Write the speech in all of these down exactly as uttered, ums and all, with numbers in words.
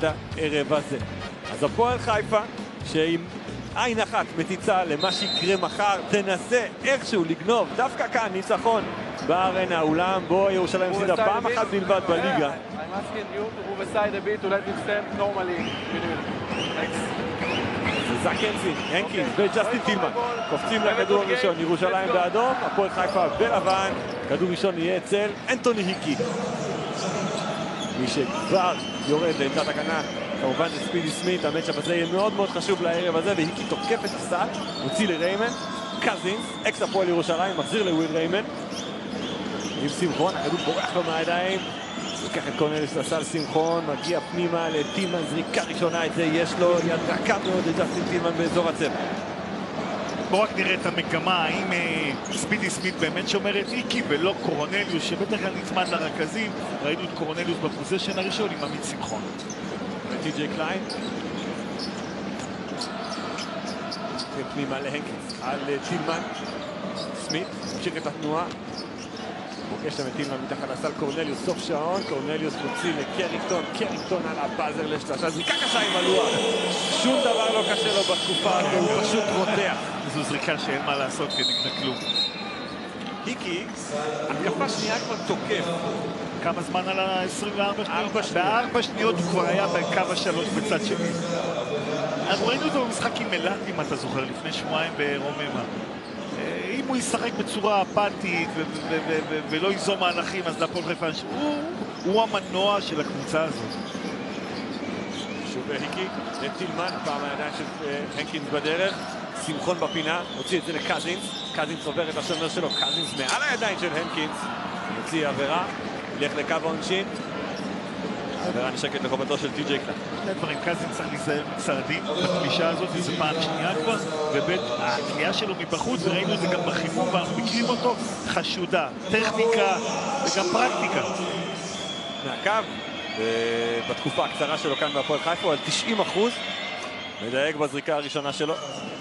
את הערב הזה. אז הפועל חיפה, שעם עין אחת מציצה למה שיקרה מחר, תנסה איכשהו לגנוב דווקא כאן ניצחון בארנה, אולם בו ירושלים הפסידה פעם אחת בלבד בליגה. I'm asking you to move aside a bit to let him stand normally. זה זק הנסין, הנקינס וג'סטין טילמן קופצים לכדור הראשון, ירושלים באדום, הפועל חיפה בלבן, כדור ראשון יהיה אצל אנטוני היקי. מי שכבר יורד לעמדת הגנה כמובן זה ספידי סמית, המאצ'אפ הזה יהיה מאוד מאוד חשוב לערב הזה, והיקי תוקף את הסל, מוציא לריימן, קזינס, אקס הפועל ירושלים, מחזיר לוויל ריימן. עם שמחון, הכדור בורח לו מהידיים, לוקח את קורנליוס לסל, שמחון, מגיע פנימה לטילמן, זריקה ראשונה, את זה יש לו, יד רכה מאוד לג'סטין טילמן באזור הצבע. בואו רק נראה את המגמה, האם ספידי סמית באמת שומר את איקי ולא קורנליוס, שבטח כלל נצמד לרכזים, ראינו את קורנליוס בפוזיישן הראשון עם עמית שמחון. טי.ג'יי קליין. פנימה להנקינס, על טילמן. סמית, ממשיך את התנועה. פוגש שם את טילמן מתחת לסל, קורנליוס סוף שעון, קורנליוס מוציא לקרינגטון, קרינגטון על הבאזר לשלושה, זריקה קשה עם הלוח. שום דבר לא קשה לו בתקופה, הוא פשוט רותח. זו זריקה שאין מה לעשות כנגד כלום. היקי, התקפה שנייה כבר תוקף. כמה זמן על ה-עשרים וארבע שניות? בארבע שניות הוא כבר היה בקו השלוש בצד שני. אז ראינו אותו במשחק עם אלעד, אם אתה זוכר, לפני שבועיים ברוממה. אם הוא ישחק בצורה אפתית ולא ייזום מהלכים, אז להפועל חיפה הוא המנוע של הקבוצה הזאת. שוב היקי, לטילמן, פעם הידיים של הנקינס בדרך, שמחון בפינה, הוציא את זה לקזינס, קזינס עובר את השומר שלו, קזינס מעל הידיים של הנקינס, הוציא עבירה, ילך לקו העונשין, העבירה נשקת לחובתו של טי.ג'יי קליין. שני דברים, קזינס צריך להיזהר מצעדים בפלישה הזאת, זו פעם שנייה כבר, ובית הקליעה שלו מבחוץ, וראינו את זה גם בחימום, ואנחנו מכירים אותו, חשודה, טכניקה וגם פרקטיקה. מהקו, בתקופה הקצרה שלו כאן בהפועל חיפה, הוא על תשעים אחוז, מדייק בזריקה הראשונה שלו.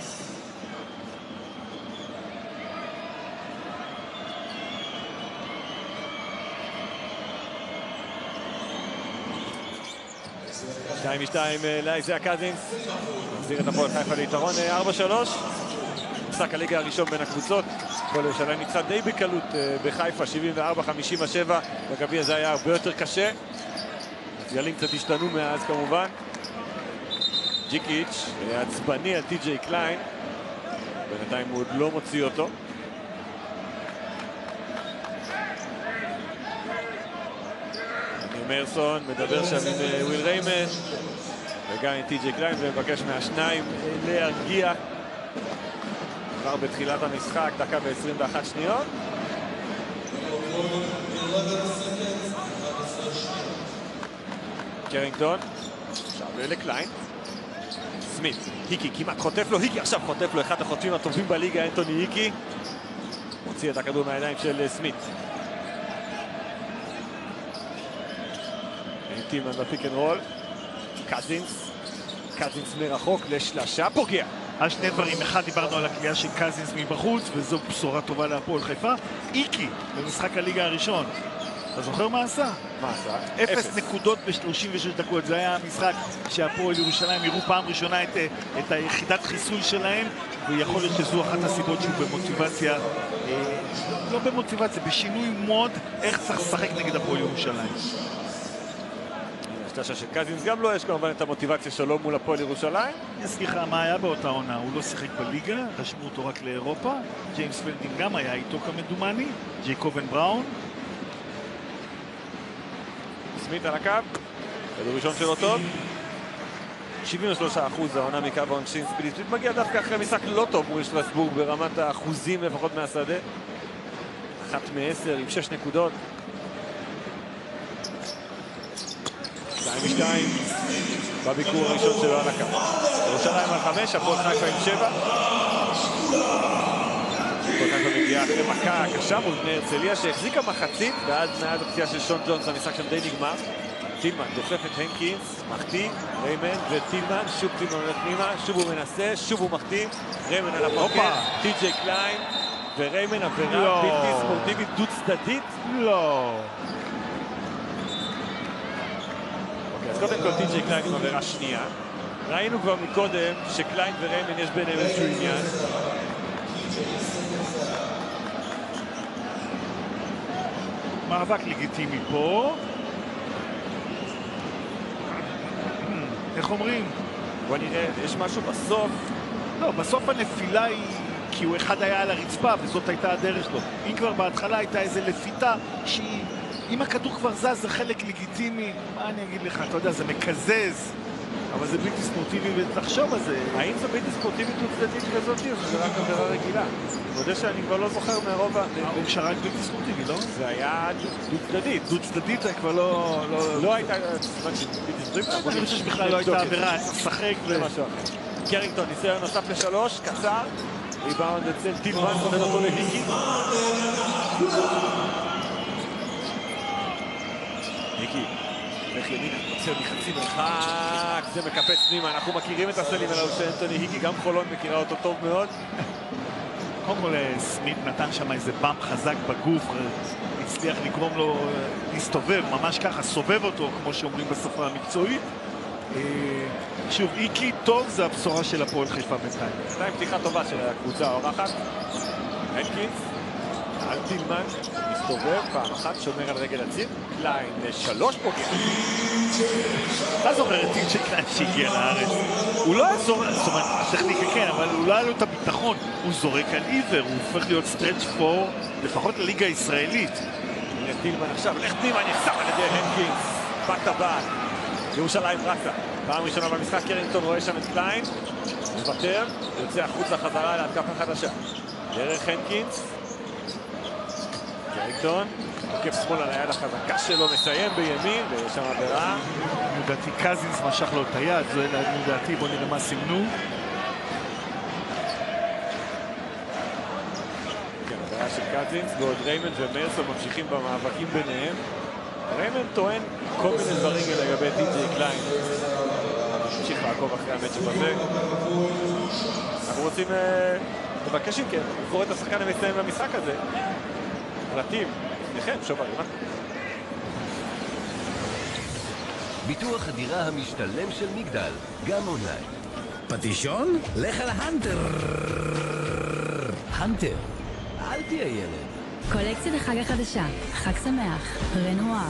שתיים משתיים לאיזיה קזינס, מחזיר את הפועל חיפה ליתרון ארבע שלוש. משחק הליגה הראשון בין הקבוצות, הפועל ירושלים ניצחה די בקלות בחיפה, שבעים וארבע חמישים ושבע, בגביע זה היה הרבה יותר קשה. ילים קצת השתנו מאז כמובן. ג'יקיץ' עצבני על טי.ג'יי קליין, בינתיים הוא עוד לא מוציא אותו. מרסון מדבר שם עם וויל ריימן וגם עם טי.ג'יי קליין ומבקש מהשניים להרגיע כבר בתחילת המשחק, דקה ו-עשרים ואחת שניות. קרינגטון עכשיו לקליין, סמית, היקי כמעט חוטף לו, היקי עכשיו חוטף לו, אחד החוטפים הטובים בליגה, אנטוני היקי מוציא את הכדור מהידיים של סמית. טילמן בפיק אנד רול, קזינס, קזינס מרחוק לשלשה, פוגע. על שני דברים, אחד דיברנו על הקליעה של קזינס מבחוץ, וזו בשורה טובה להפועל חיפה. איקי במשחק הליגה הראשון, אתה זוכר מה עשה? מה עשה? אפס נקודות ב-שלושים ושש דקות, זה היה המשחק שהפועל ירושלים יראו פעם ראשונה את, את היחידת חיסול שלהם, ויכול להיות שזו אחת הסיבות שהוא במוטיבציה, אה, לא במוטיבציה, בשינוי מוד, איך צריך לשחק נגד הפועל ירושלים. השתשה של קזינס גם לא, יש כמובן את המוטיבציה שלו מול הפועל ירושלים. אני אזכיר לך מה היה באותה עונה, הוא לא שיחק בליגה, רשמו אותו רק לאירופה, ג'יימס פלדין גם היה איתו כמדומני, ג'ייקובן בראון. סמית על הקו, כדור ראשון שלו טוב. שבעים ושלושה אחוז העונה מקו העונשין, ספידי סמית מגיע דווקא אחרי משחק לא טוב מול שטרסבורג ברמת האחוזים לפחות מהשדה. אחת מעשר עם שש נקודות. שתיים ושתיים בביקור הראשון שלו על הקו. ירושלים על חמש, הפועל חיפה עם שבע. הפועל חיפה מגיעה אחרי מכה קשה מול בני הרצליה שהחזיקה מחצית, ועד מאז הפציעה של שון ג'ונס המשחק שם די נגמר. טילמן דוחף את הנקינס, מחטיא, ריימן וטילמן, שוב טילמן הולך פנימה, שוב הוא מנסה, שוב הוא מחטיא, ריימן על הפוקט, טי.ג'יי קליין וריימן עבירה בלתי ספורטיבית דו צדדית. לא. אז קודם כל טי.ג'יי קליין עם עבירה שנייה. ראינו כבר מקודם שקליין וריימן יש ביניהם איזשהו עניין. מאבק לגיטימי פה. איך אומרים? בוא נראה, יש משהו בסוף. לא, בסוף הנפילה היא כי הוא אחד היה על הרצפה וזאת הייתה הדרך שלו. אם כבר בהתחלה הייתה איזו לפיתה שהיא, אם הכדור כבר זז זה חלק לגיטימי, מה אני אגיד לך, אתה יודע, זה מקזז, אבל זה בלתי ספורטיבי ותחשוב על זה. האם זה בלתי ספורטיבית דו-צדדית כזאת או זה רק עבירה רגילה? אני יודע שאני כבר לא זוכר מהרוב ה... הוא שרק בלתי ספורטיבי, לא? זה היה דו-צדדית. דו-צדדית זה כבר לא... לא הייתה... בלתי ספורטיבית? אני חושב שבכלל לא הייתה עבירה, שחק ו... זה משהו אחר. קרינגטון ניסיון נוסף לשלוש, קצר. ריבאונד אצל טילמן, נותן אותו להיקי. היקי, הולך ימין, עוצר מחצי מרחק, זה מקפץ פנימה, אנחנו מכירים את הסלים הללו של אנטוני היקי, גם חולון מכירה אותו טוב מאוד. קודם כל סמית נתן שם איזה באמפ חזק בגוף, הצליח לגרום לו להסתובב, ממש ככה, סובב אותו, כמו שאומרים בשפה המקצועית. שוב, איקי טוב זה הבשורה של הפועל חיפה בינתיים. בינתיים פתיחה טובה של הקבוצה האורחת. הנקינס, על טילמן, מסתובב, פעם אחת שומר על רגל הציר, קליין לשלוש פוגע. אתה זוכר את טי.ג'יי קליין שהגיע לארץ. הוא לא היה זורק, זאת אומרת, הטכניקה כן, אבל הוא לא היה לו את הביטחון. הוא זורק על עיוור, הוא הופך להיות סטרץ' פור, לפחות לליגה הישראלית. הנה טילמן עכשיו, לך טילמן נחסם על ידי הנקינס, בת הבאת. ירושלים רצה, פעם ראשונה במשחק, קרינגטון רואה שם את קליין, מוותר, יוצא החוצה חזרה להתקפה חדשה. דרך הנקינס, קרינגטון, עוקף שמאל על היד החזקה שלו, מסיים בימין, ויש שם עבירה. לדעתי קזינס משך לו את היד, זה לדעתי, בוא נראה מה סימנו. כן, עבירה של קזינס, ועוד ריימן ומרסון ממשיכים במאבקים ביניהם. ריימן טוען כל מיני דברים לגבי טי.ג'יי קליין. נמשיך לעקוב אחרי המצ'אפ הזה. אנחנו רוצים לבקש אם כן, לבחור את השחקן המצטיין במשחק הזה. פרטים, לפניכם, שוברים. ביטוח הדירה המשתלם של מגדל, גם אונליין. פטישון? לך על הנטר. הנטר, אל תהיה ילד. קולקציה לחג החדשה, חג שמח, רנואר.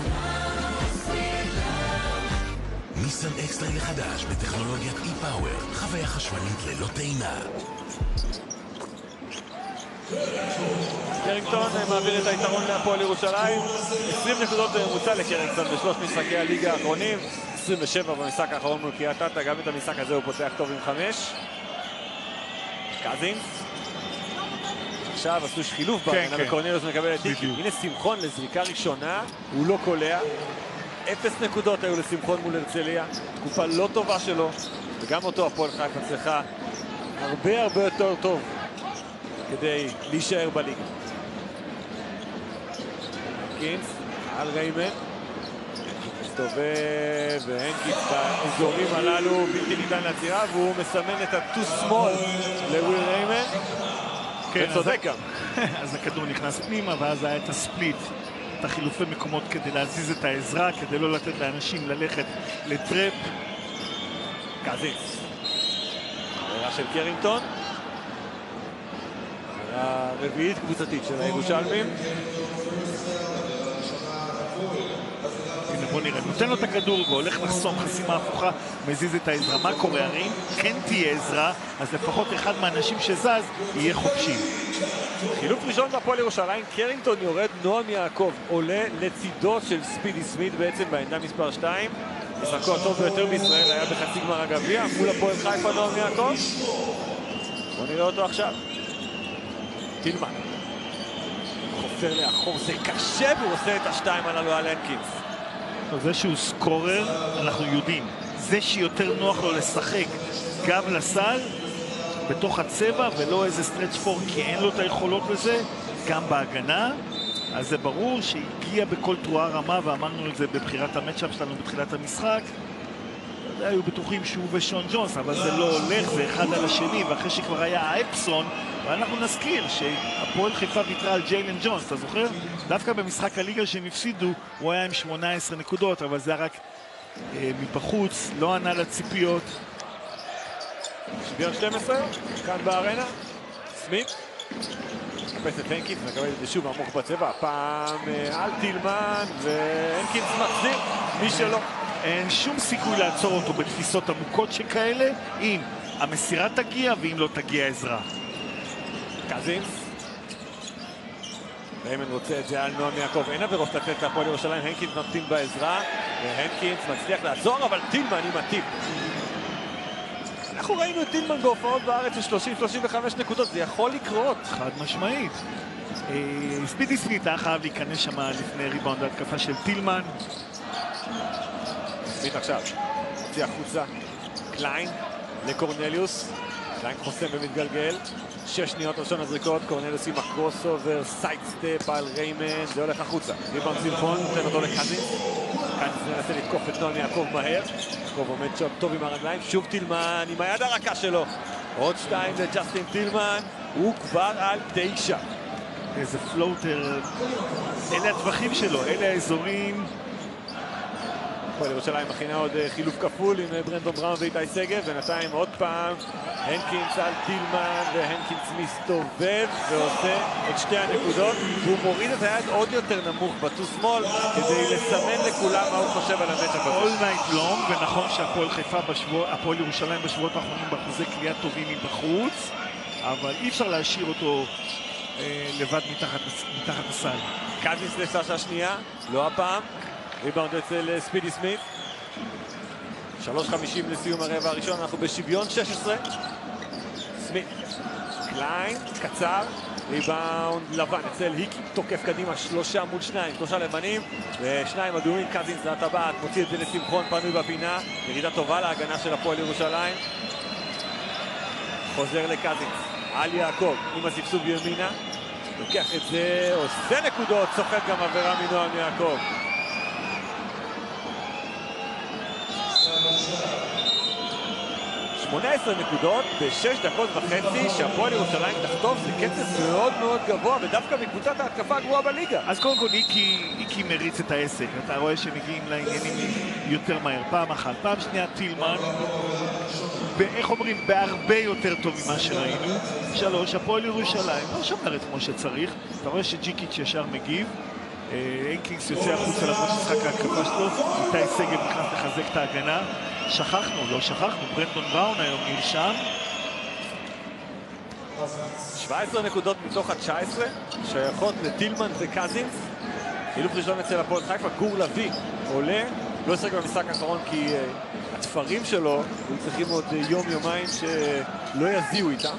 ניסן אקסטרייל החדש בטכנולוגיית אי-פאוור, חוויה חשמלית ללא טעינה. קרינגטון מעביר את היתרון להפועל ירושלים. עשרים נקודות בממוצע לקרינגטון בשלוש משחקי הליגה האחרונים, עשרים ושבע במשחק האחרון מול קריית אתא, גם את המשחק הזה הוא פותח טוב עם חמש. קזינס. עכשיו עשו חילוף בהגנה וקורנליוס מקבל את איקי. הנה שמחון לזריקה ראשונה, הוא לא קולע. אפס נקודות היו לשמחון מול הרצליה, תקופה לא טובה שלו, וגם אותו הפועל חיפה צריכה הרבה הרבה יותר טוב כדי להישאר בליגה. הנקינס, על ריימן, מסתובב, והנקינס באזורים הללו בלתי ניתן לעצירה, והוא מסמן את הטו סמול לוויל ריימן. וצודק גם. אז הכדור נכנס פנימה, ואז היה את הספליט, את החילופי מקומות כדי להזיז את העזרה, כדי לא לתת לאנשים ללכת לטרפ. קזינס. עבירה של קרינגטון. הרביעית קבוצתית של הירושלמים. הנה בוא נראה, נותן לו את הכדור והולך לחסום חסימה הפוכה, מזיז את העזרה. מה קורה? הרי אם כן תהיה עזרה, אז לפחות אחד מהאנשים שזז יהיה חופשי. חילוף ראשון בהפועל ירושלים, קרינגטון יורד, נועם יעקב עולה לצידו של ספידי סמית בעצם בעמדה מספר שתיים. משחקו הטוב ביותר בישראל היה בחצי גמר הגביע מול הפועל חיפה נועם יעקב. בוא נראה אותו עכשיו. טילמן חופר לאחור, זה קשה, והוא עושה את השתיים הללו על הנקינס. זה שהוא סקורר, אנחנו יודעים. זה שיותר נוח לו לשחק גב לסל בתוך הצבע ולא איזה סטרץ' פור, כי אין לו את היכולות לזה, גם בהגנה. אז זה ברור שהגיע בכל תרועה רמה, ואמרנו את זה בבחירת המצ'אפ שלנו בתחילת המשחק. היו בטוחים שהוא ושון ג'ונס, אבל זה לא הולך, זה אחד על השני, ואחרי שכבר היה האפסון, ואנחנו נזכיר שהפועל חיפה ויתרה על ג'יילן ג'ונס, אתה זוכר? דווקא במשחק הליגה שהם הפסידו, הוא היה עם שמונה עשרה נקודות, אבל זה היה רק מבחוץ, לא ענה לציפיות. שוויון שתים עשרה, כאן בארנה. סמית. מחפש את הנקינס, מקבל את זה שוב עמוק בצבע. הפעם על טילמן, והנקינס מחזיר מי שלא. אין שום סיכוי לעצור אותו בתפיסות עמוקות שכאלה, אם המסירה תגיע ואם לא תגיע עזרה. קזינס. ריימן רוצה את זה על נועם יעקב. אין עבירות לתת להפועל ירושלים. הנקינס נותנים בעזרה, והנקינס מצליח לעזור, אבל טילמן עם הטיפ. אנחנו ראינו את טילמן בהופעות בארץ של שלושים שלושים וחמש נקודות, זה יכול לקרות. חד משמעית. ספידי סמית היה חייב להיכנס שם לפני ריבאונד ההתקפה של טילמן. סמית עכשיו, הוציא החוצה. קליין לקורנליוס. קליין חוסם ומתגלגל. שש שניות ראשון הזריקות, קורנליוס עם הקרוסובר, סיידסטפ על ריימן, זה הולך החוצה. ריבאונד סילפון, נותן אותו לקזינס. קזינס מנסה לתקוף את נועם יעקב מהר. יעקב עומד שם טוב עם הרגליים, שוב טילמן עם היד הרכה שלו. עוד שתיים לג'סטין טילמן, הוא כבר על תשע. איזה פלוטר, אלה הטווחים שלו, אלה האזורים. הפועל ירושלים מכינה עוד חילוף כפול עם ברנדון בראון ואיתי שגב, ובינתיים עוד פעם הנקינס על טילמן, והנקינס מסתובב ועושה את שתי הנקודות, והוא מוריד את היד עוד יותר נמוך בצו שמאל כדי לסמן לכולם מה הוא חושב על המצ'אפ הזה. All night long, ונכון שהפועל חיפה, הפועל ירושלים בשבועות האחרונים באחוזי קליעה טובים מבחוץ, אבל אי אפשר להשאיר אותו אה, לבד מתחת, מתחת הסל. קזינס לסשה שנייה, לא הפעם. ריבאונד אצל ספידי סמית. שלוש חמישים לסיום הרבע הראשון, אנחנו בשוויון שש עשרה. סמית, קליין, קצר, ריבאונד לבן אצל היקי, תוקף קדימה, שלושה מול שניים, שלושה לבנים ושניים אדומים. קזינס לטבעת, מוציא את זה לשמחון, פנוי בפינה, ירידה טובה להגנה של הפועל ירושלים. חוזר לקזינס, על יעקב עם הספסוב ימינה, לוקח את זה, עושה נקודות, סוחט גם עבירה מנועם יעקב. שמונה עשרה נקודות בשש דקות וחצי שהפועל ירושלים תחטוף, זה קצב מאוד מאוד גבוה ודווקא מקבוצת ההתקפה הגרועה בליגה. אז קודם כל איקי, איקי מריץ את העסק, אתה רואה שמגיעים לעניינים יותר מהר, פעם אחת, פעם שנייה טילמן, ואיך אומרים, בהרבה יותר טוב ממה שראינו. שלוש, הפועל ירושלים לא שומרת כמו שצריך, אתה רואה שג'יקיץ' ישר מגיב, הנקינס יוצא החוצה למרות ששחק ההתקפה שלו, איתי שגב נכנס לחזק את ההגנה. שכחנו, לא שכחנו, ברנדון בראון היום נרשם. שבע עשרה נקודות מתוך ה-תשע עשרה שייכות לטילמן וקזינס. חילוף ראשון אצל הפועל חיפה, גור לוי עולה, לא ישחק במשחק האחרון כי uh, התפרים שלו היו צריכים עוד uh, יום יומיים שלא יזיעו איתם.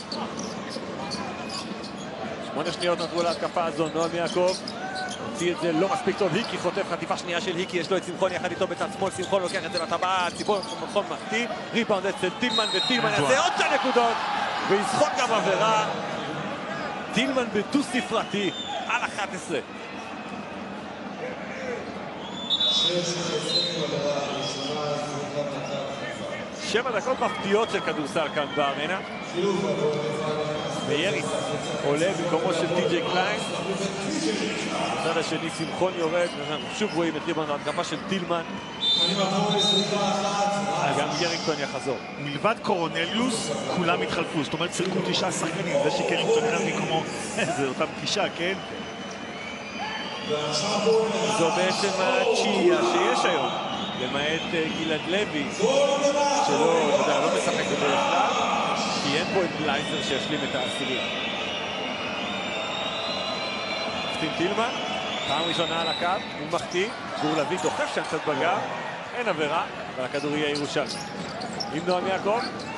שמונה שניות נותרו להתקפה הזו, נועם יעקב הוציא את זה לא מספיק טוב, היקי חוטף חטיפה שנייה של היקי, יש לו את שמחון יחד איתו בצד שמאל, שמחון לוקח את זה לטבעת, שמחון מחטיא, ריבאונד אצל טילמן, וטילמן יעשה עוד שתי נקודות ויסחוט גם עבירה. טילמן בדו ספרתי על אחת עשרה. שבע דקות מפתיעות של כדורסל כאן בארנה. ויריס עולה במקומו של טי.ג'יי קליין. בצד השני שמחון יורד, שוב רואים את ריבאונד ההתקפה של טילמן. גם קרינגטון יחזור. מלבד קורנליוס, כולם התחלפו, זאת אומרת שיחקו תשעה שחקנים, זה שקרינגטון נכנס במקומו, זה אותם תשעה, כן? זו בעצם התשיעייה שיש היום, למעט גלעד לוי, שלא, אתה יודע, לא משחק בדרך כלל, כי אין פה את בלייזר שישלים את העשירי. מפתים טילמן, פעם ראשונה על הקו, הוא מחטיא, גור לוי דוחף שם קצת בגב, אין עבירה, אבל הכדור יהיה ירושלים. עם נועם יעקב,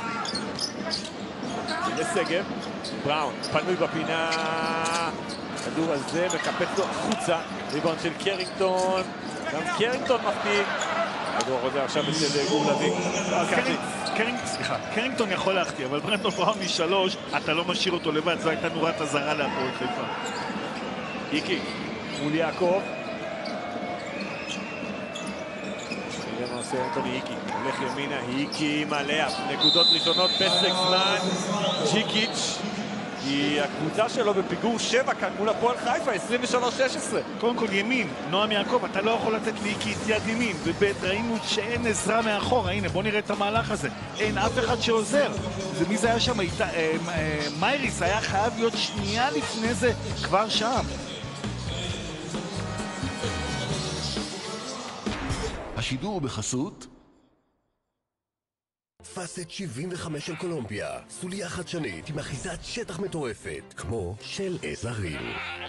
לסגב, בראון, פנוי בפינה, הכדור הזה מקפץ לו החוצה, ריבאונד של קרינגטון, גם קרינגטון מחטיא, הכדור חוזר עכשיו אצל גור לוי. סליחה, קרינגטון יכול להחטיא, אבל ברנדון בראון משלוש, אתה לא משאיר אותו לבד, זו הייתה נורת הזרה להפועל חיפה. היקי, מול יעקב. נראה מה עושה אנטוני היקי, הולך ימינה, היקי עם הלאפ, נקודות ראשונות, פסק זמן, ג'יקיץ', כי הקבוצה שלו בפיגור שבע כאן מול הפועל חיפה, עשרים ושלוש שש עשרה. קודם כל ימין, נועם יעקב, אתה לא יכול לתת לאיקי את יד ימין, וראינו שאין עזרה מאחורה. הנה, בוא נראה את המהלך הזה. אין אף אחד שעוזר. זה מי זה היה שם? איתה, אה, אה, מייריס היה חייב להיות שנייה לפני זה כבר שם. השידור בחסות פאסט שבעים וחמש של קולומביה, סוליה חדשנית עם אחיזת שטח מטורפת, כמו של עזרים.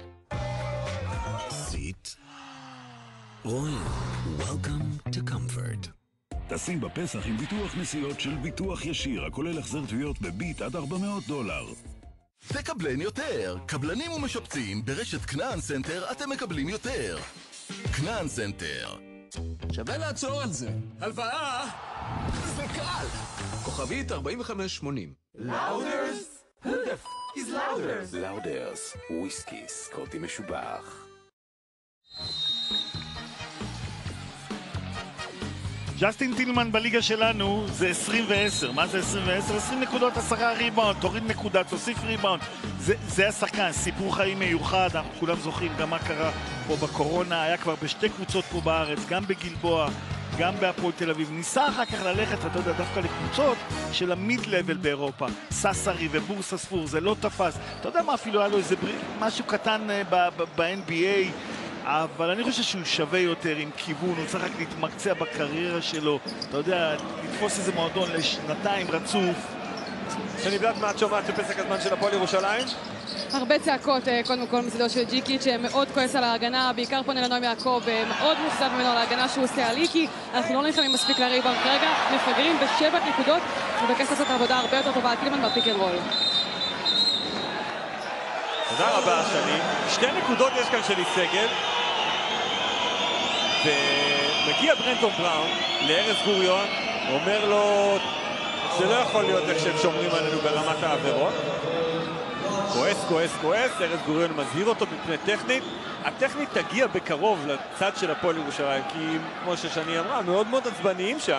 סיט רואים, Welcome to Comfort. טסים בפסח עם ביטוח נסיעות של ביטוח ישיר, הכולל החזר תביעות בביט עד ארבע מאות דולר. תקבלן יותר. קבלנים ומשפצים ברשת כנען סנטר אתם מקבלים יותר. כנען סנטר. שווה לעצור על זה. הלוואה! זה קל! כוכבית ארבעים וחמש שמונים. לאודרס? Who the f*** is לאודרס? לאודרס, וויסקי סקוטי משובח. ג'סטין טילמן בליגה שלנו זה עשרים ועשר. מה זה עשרים ועשר? עשרים נקודות, עשרה ריבאונד, תוריד נקודה, תוסיף ריבאונד. זה, זה השחקן, סיפור חיים מיוחד. אנחנו כולם זוכרים גם מה קרה פה בקורונה. היה כבר בשתי קבוצות פה בארץ, גם בגלבוע, גם בהפועל תל אביב. ניסה אחר כך ללכת, אתה יודע, דווקא לקבוצות של המיד-לבל באירופה. ססרי ובורסה ספור, זה לא תפס. אתה יודע מה, אפילו היה לו איזה בר... משהו קטן ב-אן בי איי. אבל אני חושב שהוא שווה יותר עם כיוון, הוא צריך רק להתמקצע בקריירה שלו, אתה יודע, לתפוס איזה מועדון לשנתיים רצוף. שנבלת מעט שומעת בפסק הזמן של הפועל ירושלים? הרבה צעקות, קודם כל מצידו של ג'יקיץ' שמאוד כועס על ההגנה, בעיקר פונה לנועם יעקב, מאוד מופסד ממנו על ההגנה שהוא עושה על איקי. אנחנו לא נלחמים מספיק לריבאונד כרגע, מפגרים בשבע נקודות, ובקש לעשות עבודה הרבה יותר טובה על טילמן בפיק אנד רול. תודה רבה, שני. שתי נקודות יש כאן של סגל. ומגיע ברנטון בראון לארז גוריון, אומר לו, זה לא יכול להיות איך שהם שומרים עלינו ברמת העבירות. כועס, כועס, כועס, ארז גוריון מזהיר אותו מפני טכנית. הטכנית תגיע בקרוב לצד של הפועל ירושלים, כי כמו ששני אמרה, מאוד מאוד עצבניים שם.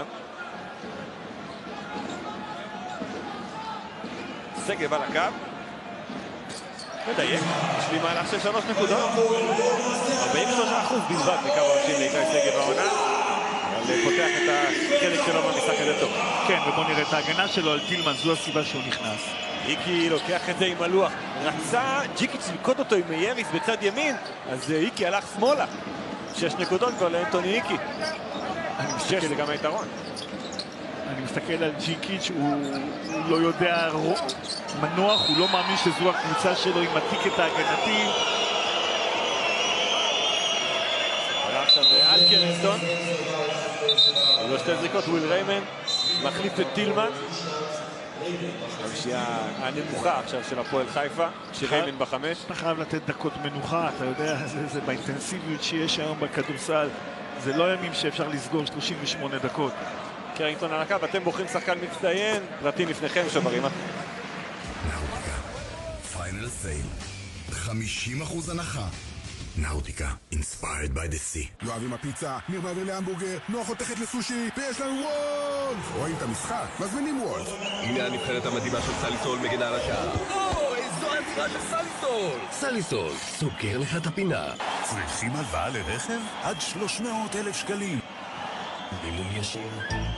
שגב על הקו. מדייק, יש לי מהלך של שלוש נקודות. ארבעים ושלושה אחוז בלבד מקו הראשים לאיתי שגב העונה. אבל פותח את החלק שלו במשחק הזה טוב. כן, ובוא נראה את ההגנה שלו על טילמן, זו הסיבה שהוא נכנס. איקי לוקח את זה עם הלוח. רצה ג'יקיץ' ללכוד אותו עם יריס בצד ימין, אז איקי הלך שמאלה. שש נקודות כבר לאנטוני איקי. שש זה גם היתרון. אני מסתכל על ג'יקיץ', הוא לא יודע מנוח, הוא לא מאמין שזו הקבוצה שלו עם הטיקט ההגנתי. עכשיו עד קרינגטון. ולא שתי זריקות, וויל ריימן מחליף את טילמן. חמישייה הנמוכה עכשיו של הפועל חיפה, שריימן בחמש. אתה חייב לתת דקות מנוחה, אתה יודע, זה, זה באינטנסיביות שיש היום בכדורסל. זה לא ימים שאפשר לסגור שלושים ושמונה דקות. קרינגטון על הקו, אתם בוחרים שחקן מצטיין, פרטים לפניכם שברים. פיינל סייל, חמישים אחוז הנחה. נאוטיקה, inspired by the sea. יואב עם הפיצה, ניר מעביר להמבורגר, נוח חותכת לסושי, ויש לנו וולף! רואים את המשחק? מזמינים וולף. הנה הנבחרת המדהימה של סליסול מגנה על השער. או, איזו הצעה של סליסול! סליסול, סוגר לך את הפינה. צריכים הלוואה לרכב? עד שלוש מאות אלף שקלים. מימון ישיר.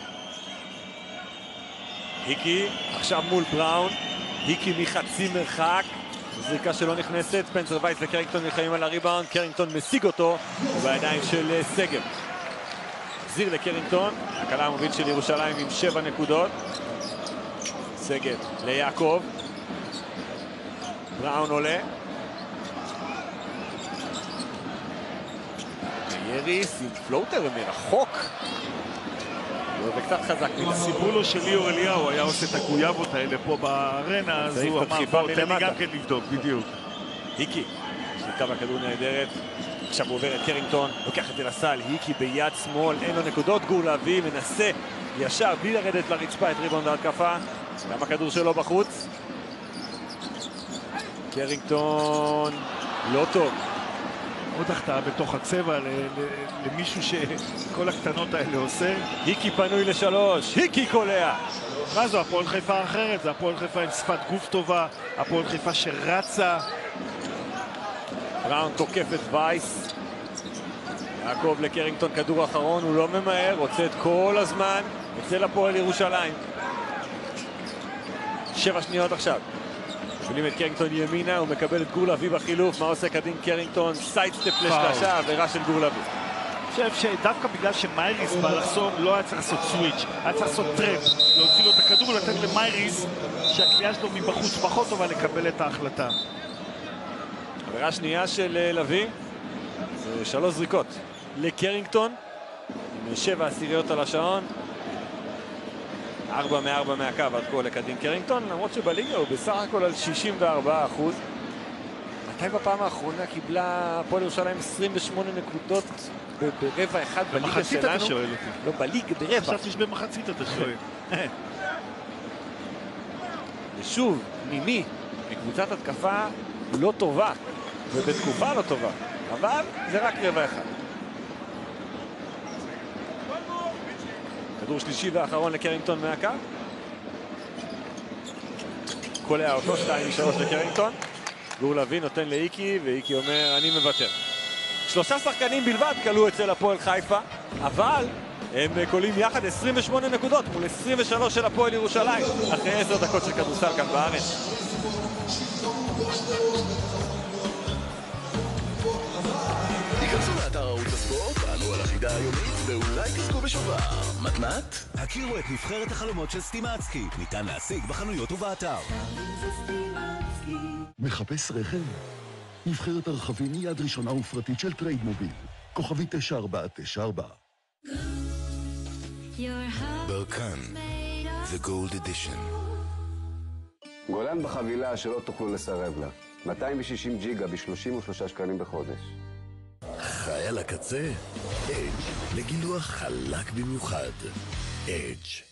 איקי, עכשיו מול בראון. איקי מחצי מרחק. זריקה שלא נכנסת, ספנסר וייס וקרינגטון נלחמים על הריבאונד, קרינגטון משיג אותו בידיים של סגב. זיר לקרינגטון, הקלה המוביל של ירושלים עם שבע נקודות. סגב ליעקב. בראון עולה. יריס עם פלוטר מרחוק. וקצת חזק. סיפרו לו שליאור אליהו היה עושה את הגויאבות האלה פה בארנה, אז הוא אמר, תן לי גם כן לבדוק, בדיוק. איקי, שליטה בכדור נהדרת, עכשיו הוא עובר את קרינגטון, לוקח את זה לסל, איקי ביד שמאל, אין לו נקודות, גור להביא, מנסה ישר בלי לרדת לרצפה את ריבאונד ההתקפה, גם הכדור שלו בחוץ. קרינגטון לא טוב. עוד החטאה בתוך הצבע למישהו שכל הקטנות האלה עושה. היקי פנוי לשלוש, היקי קולע. מה זו, הפועל חיפה אחרת, זה הפועל חיפה עם שפת גוף טובה, הפועל חיפה שרצה. בראון תוקף את וייס. יעקב לקרינגטון, כדור אחרון, הוא לא ממהר, רוצה את כל הזמן, יוצא לפועל ירושלים. שבע שניות עכשיו. שולים את קרינגטון ימינה, הוא מקבל את גור לוי בחילוף. מה עושה קדין קרינגטון? סיידסטפ לשלושה, עבירה של גור לוי. אני חושב שדווקא בגלל שמייריס בא לחסום, לא היה צריך לעשות סוויץ', היה צריך לעשות טרפ, להוציא לו את הכדור ולתת למייריס שהקליעה שלו מבחוץ פחות טובה לקבל את ההחלטה. עבירה שנייה של לוי, זה שלוש זריקות לקרינגטון, עם שבע עשיריות על השעון. ארבע מארבע מהקו עד כה לקדין קרינגטון, למרות שבליגה הוא בסך הכל על שישים וארבעה אחוז. מתי בפעם האחרונה קיבלה הפועל ירושלים עשרים ושמונה נקודות ברבע אחד בליגה שלנו? במחצית אתה שואל אותי. לא, בליגה, ברבע. חשבתי שבמחצית אתה שואל. ושוב, נימי, מקבוצת התקפה לא טובה, ובתקופה לא טובה, אבל זה רק רבע אחד. כדור שלישי ואחרון לקרינגטון מהקו. קולע אותו, שתיים משלוש לקרינגטון. גור לוי נותן לאיקי, ואיקי אומר, אני מוותר. שלושה שחקנים בלבד קלו אצל הפועל חיפה, אבל הם קולים יחד עשרים ושמונה נקודות מול עשרים ושלוש של הפועל ירושלים, אחרי עשר דקות של כדורסל כאן בארץ. היכנסו לאתר ערוץ הספורט, תענו על החידה היומית, ואולי תזכו בשובר. מתנת? הכירו את נבחרת החלומות של סטימצקי. ניתן להשיג בחנויות ובאתר. מחפש רכב? נבחרת הרכבים היא יד ראשונה ופרטית של טרייד מוביל. כוכבי תשע ארבע תשע ארבע. ברקן, The Gold Edition. גולן בחבילה שלא תוכלו לסרב לה. מאתיים ושישים ג'יגה ב-שלושים ושלושה שקלים בחודש. חי על הקצה? אדג' לגילוח חלק במיוחד. אדג'